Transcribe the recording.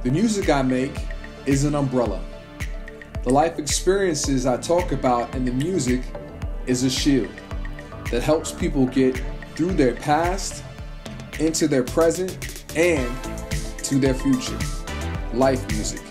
The music I make is an umbrella. The life experiences I talk about in the music is a shield that helps people get through their past, into their present, and to their future. Life music.